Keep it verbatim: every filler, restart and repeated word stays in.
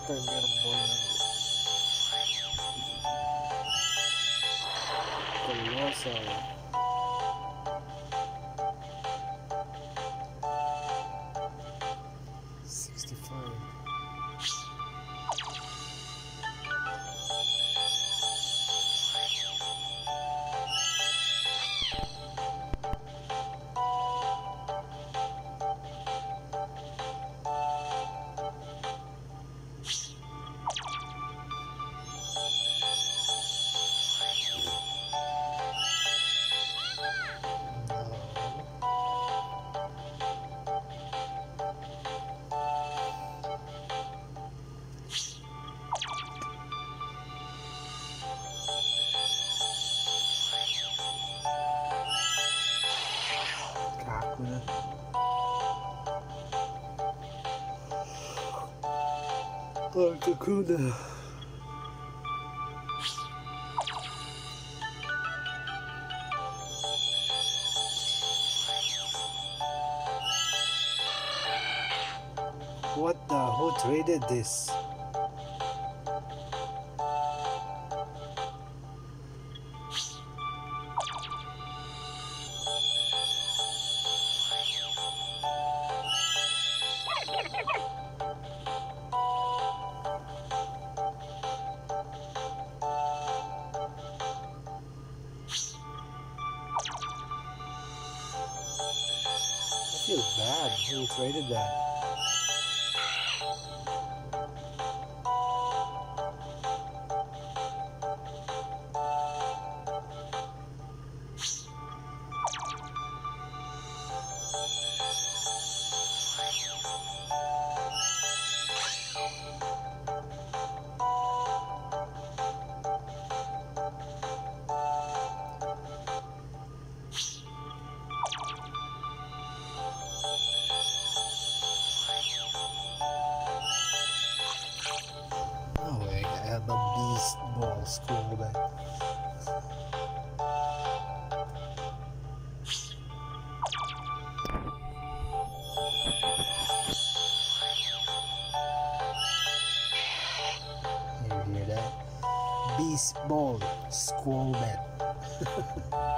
Premier Ball na Colossal. sixty-five. Kakuna. Oh, Kakuna. What the? Who traded this? I feel bad. Who traded that? Oh, I have a beast ball school back. You hear that? Beast ball squall bet.